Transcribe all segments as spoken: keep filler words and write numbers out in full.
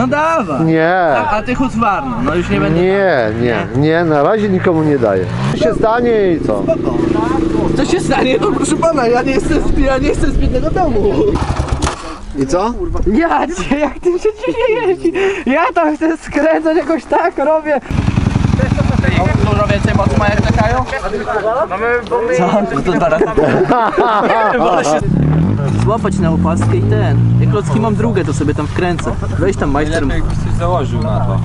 No dawaj. Nie. A, a ty Husqvarna, no już nie będę. Nie, nie, nie, na razie nikomu nie daję. Co się stanie i co? Co się stanie? To proszę pana, ja nie jestem z, ja nie jestem z biednego domu. I co? Ja cię, jak ty się jeździ? Ja tam chcę skręcać, jakoś tak robię. Dużo więcej mocy ma jak czekają? Co? No to dwa razy. Złapać na opaskę i ten. Jak klocki mam drugą, to sobie tam wkręcę. Weź tam majster. Jakbyś coś założył na to.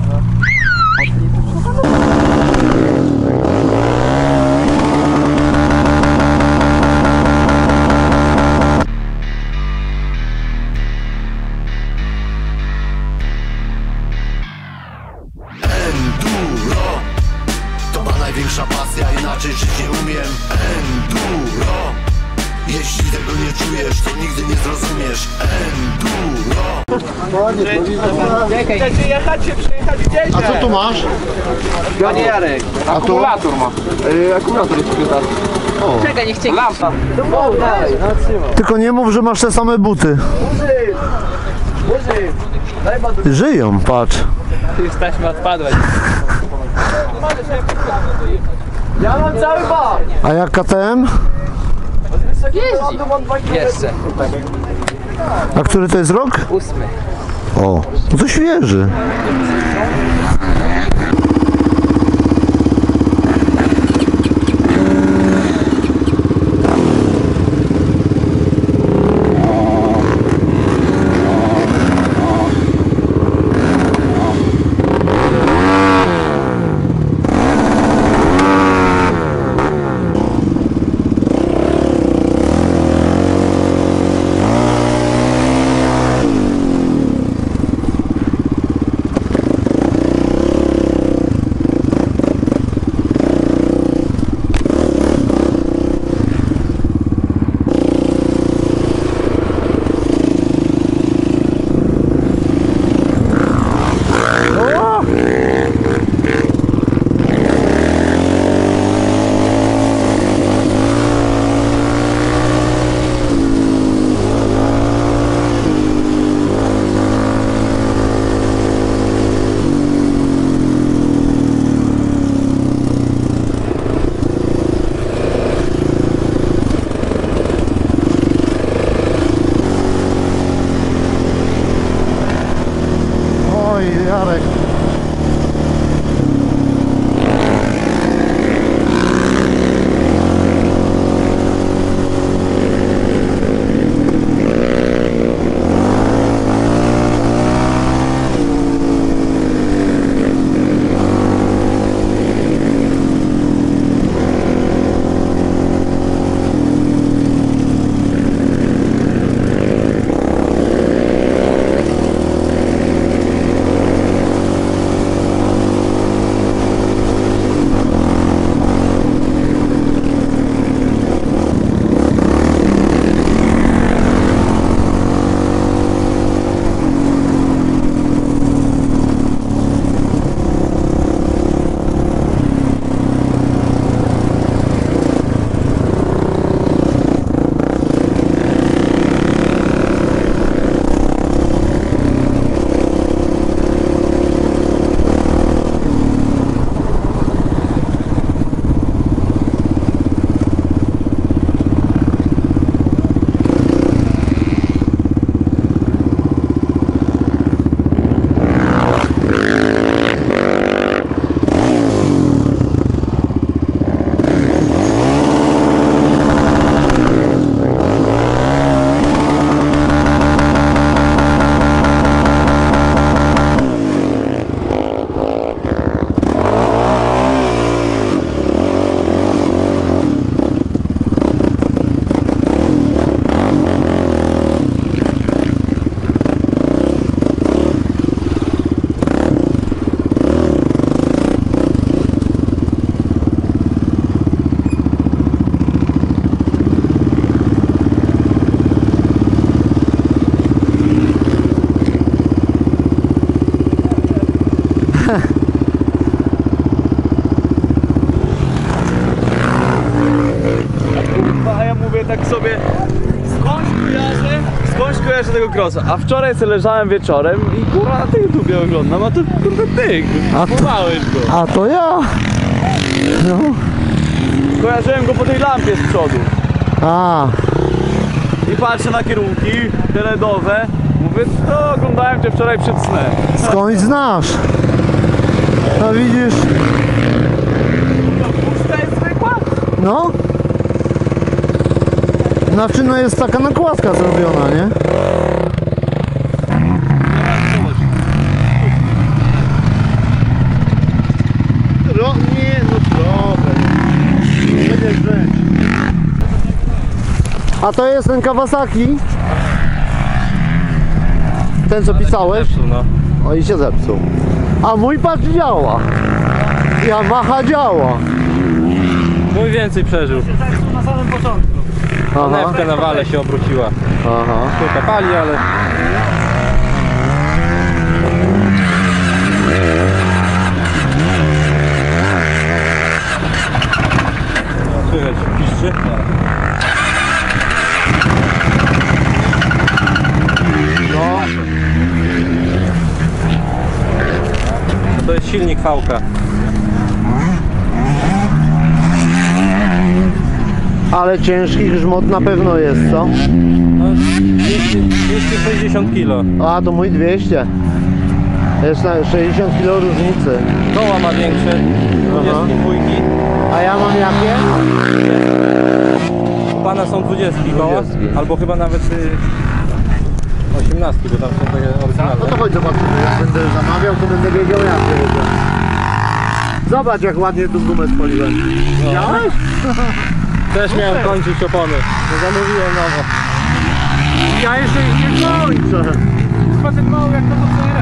Enduro to ma największa pasja, inaczej żyć nie umiem. Enduro, jeśli tego nie czujesz, to nigdy nie zrozumiesz. Enduro. Chcecie jechać się przyjechać gdzieś? A co tu masz? Panie Jarek. A tu? Akumulator ma. Yy, akumulator jest przygotowy. Czekaj, nie chcę. Lampa. No daj, no trzymaj. Tylko nie mów, że masz te same buty. Muzyk! Muzyk! Daj badu. Żyją, patrz. Już taśma odpadła. Ja mam cały bak! A jak K T M? Jeździ! Jeszcze. A który to jest rok? Ósmy. O, no to świeży. Jarek. crossa, a wczoraj sobie leżałem wieczorem i kurwa na tym YouTubie oglądam, a to kurde ty, A to- pomałeś go. A to ja. No. Kojarzyłem go po tej lampie z przodu. A, I patrzę na kierunki teledowe. Mówię, no oglądałem cię wczoraj przed snem. skądś znasz. No widzisz. Puszka jest zwykła? No. Znaczy no jest taka nakładka zrobiona, nie? No nie, no dobra. Będzie rzecz. A to jest ten Kawasaki? Ten co pisałeś? No. O i się zepsuł. A mój patrz działa. Yamaha działa. Mój więcej przeżył. Na samym początku. Aha, Newka na wale się obróciła. aha. Tylko pali, ale... Słychać piszczy? No. To jest silnik V-ka. Ale ciężki grzmot na pewno jest, co? No, dwieście, dwieście sześćdziesiąt kilo. A to mój dwieście. Jest na sześćdziesiąt kilo różnicy. Koła ma większe, dwudziestki dwójki. A ja mam jakie? U pana są dwudziestki koła, dwudziestki. albo chyba nawet y, osiemnastki, bo tam są takie No oryginalne. to chodź zobaczymy, jak będę zamawiał, to będę wiedział jak to jedzie. Zobacz jak ładnie tu gumę spaliłem. Widziałeś? Też miałem kończyć opony, no zamówiłem nowo. Ja jeszcze ich nie kończę. Facet mały jak to mocno.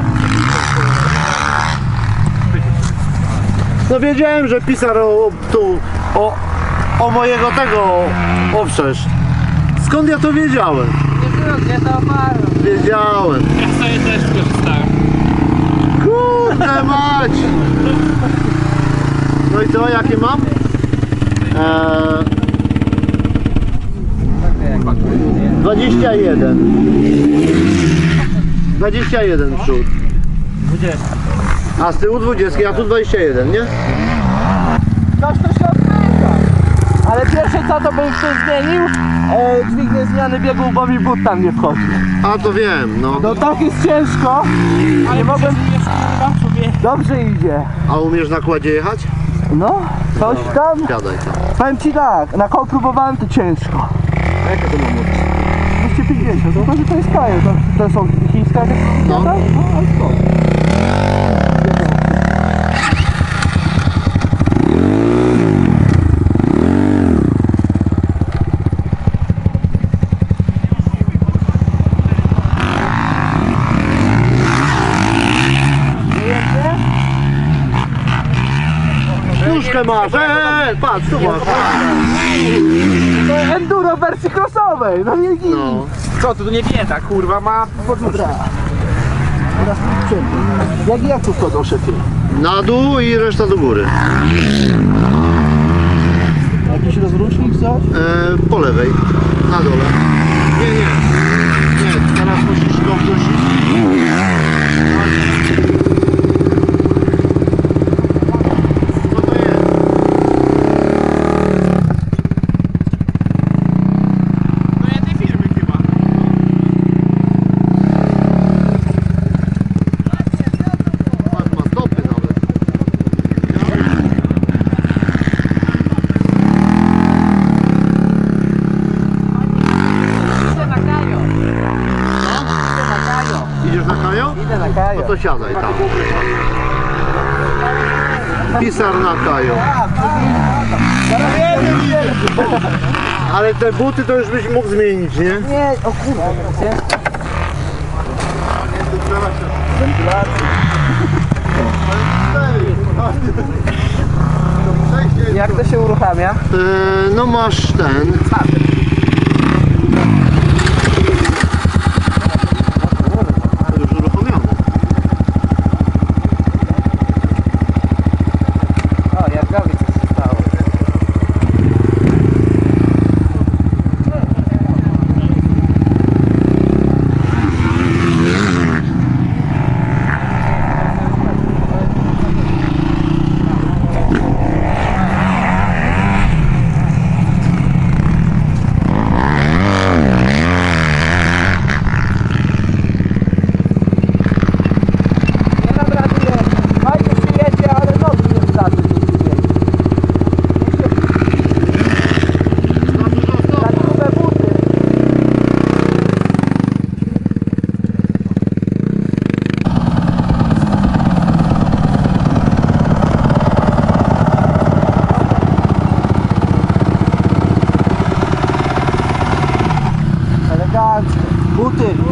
No wiedziałem, że pisar o, tu o, o mojego tego oprzesz. Skąd ja to wiedziałem? Nie to oparłem. Wiedziałem. Ja sobie też skorzystałem. Kurde mać! No i co, jakie mam? Eee, dwadzieścia jeden. dwadzieścia jeden przód. dwadzieścia. A z tyłu dwadzieścia, a tu dwadzieścia jeden, nie? Coś to się odkręca. Ale pierwsze co to bym się zmienił, e, dźwignię zmiany biegu, bo mi but tam nie wchodzi. A to wiem, no. No tak jest ciężko, ale mogłem... Dobrze idzie. A umiesz na kładzie jechać? No, coś tam. Siadaj tam. Powiem ci tak, na koło próbowałem to ciężko. A jaka to ma moc? dwieście pięćdziesiąt, to może to jest kaje, to, to są chińska No. no, ale co? Puszkę masz, eee, patrz, tu masz. To jest enduro w wersji crossowej, no nie gini. No. Co, to nie bieda, kurwa, ma podmuszkę. Teraz cięty. Jak jak tu wchodzą szefie? Na dół i reszta do góry. Jakiś rozrusznik, coś? Eee, po lewej, na dole. Nie, nie. Nie, teraz musisz go wrzucić. Co to jest? No jednej firmy chyba. Patrz, ma stopy nawet. Idziesz na kajo? Idę na kajo. No to siadaj tam. Pisar na kajo. Ale te buty to już byś mógł zmienić, nie? Nie, o kurde, ciężko. Jak to się uruchamia? Eee, no masz ten. Już uruchomiony. O, Jarkowi coś się stało.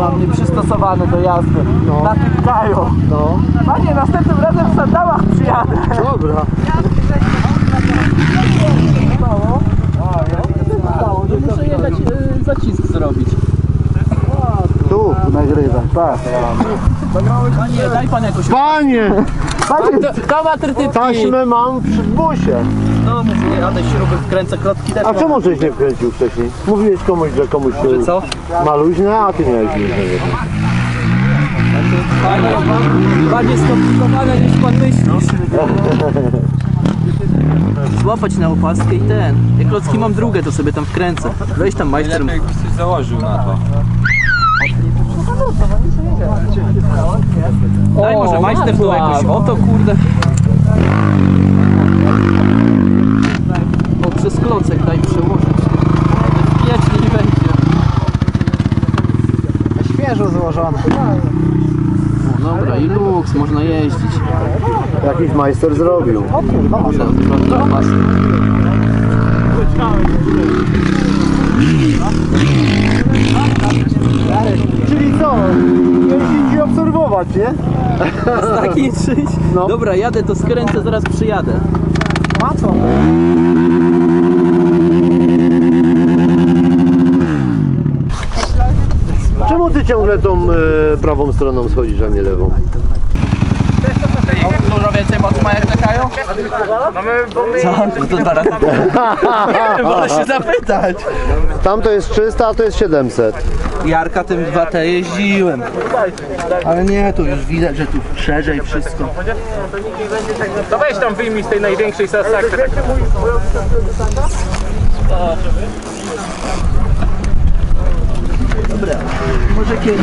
mam nieprzystosowane do jazdy. No. Na tym kaju. No, Panie, następnym razem w sandałach przyjadę. dobra. Muszę jechać, y, zacisk zrobić. Tu, nagrywam, tak. Panie, daj pan jakoś... Panie! To ma trytytki. Taśmę mam przy busie. No, mówię, jadę śruby, wkręcę klotki też. A czemu żeś nie wkręcił wcześniej? Mówiłeś komuś, że komuś się co? ma luźne, a ty miałeś luźne. Bardziej skomplikowane niż pan myślisz. Złapać na opaskę i ten. Jak klocki mam drugą, to sobie tam wkręcę. Weź tam majster. Lepiej jakbyś coś założył na to. Daj może majster tu jakoś. O to kurde. O, przez klocek daj przełożyć. Wiecznie nie będzie. Świeżo złożone. No dobra, i luks, można jeździć. Jakiś majster zrobił. Może trochę opasy. Czyli co? Jeździć i obserwować, nie? Taki czyś. No. Dobra, jadę, to skręcę, zaraz przyjadę. A co? Czemu ty ciągle tą e, prawą stroną schodzisz, a nie lewą? Dużo więcej mocy ma jak czekają? No my, bo my... Co? No to dwa razy. Nie wiem, wolę się zapytać. Tam to jest trzysta, a to jest siedemset. Jarka tym dwa T jeździłem. Ale nie, tu już widać, że tu szerzej wszystko. To weź tam wyjmij z tej największej sasaki. Może kiedyś.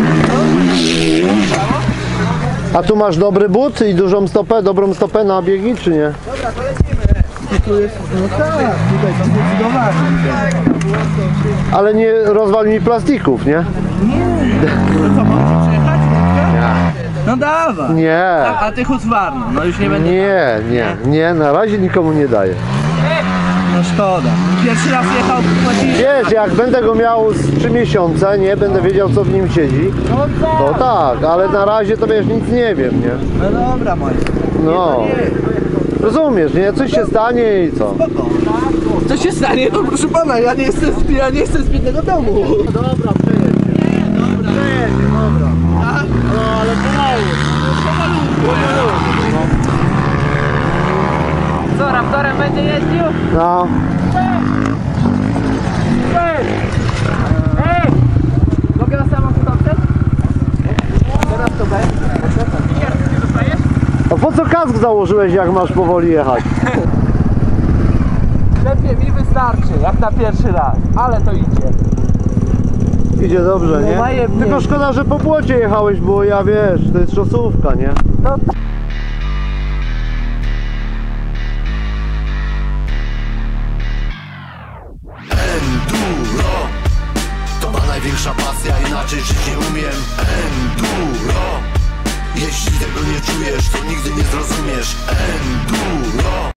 A tu masz dobry but i dużą stopę, dobrą stopę na biegi, czy nie? Tu jest, no tak, tutaj to zdecydowanie. Ale nie rozwal mi plastików, nie? Co, mam ci przejechać? No dawaj. Nie, A, a ty Husqvarna, no już nie będę. nie, nie, nie, na razie nikomu nie daję. No szkoda. Pierwszy raz jechał, płacisz. Wiesz, jak będę go miał z trzy miesiące, nie, będę wiedział co w nim siedzi, to tak, ale na razie to wiesz, nic nie wiem, nie? No dobra, moje. No, rozumiesz, nie? Coś się stanie i co? Co się stanie? No proszę pana, ja nie jestem z, ja nie jestem z biednego domu. Dobra, przejedź. Dobra, przejedź, dobra. No, ale pomału. Co, Raptorem będzie jeździł? No, Ej! Ej! Mogę na samochód odstać? Teraz to będzie. a po co kask założyłeś, jak masz powoli jechać? Lepiej mi wystarczy, jak na pierwszy raz, ale to idzie. Idzie dobrze, No, nie? majemnie. Tylko szkoda, że po błocie jechałeś, bo ja wiesz, to jest szosówka, nie? No Enduro to ma największa pasja, inaczej żyć nie umiem. Enduro, jeśli tego nie czujesz, to nigdy nie zrozumiesz. Enduro.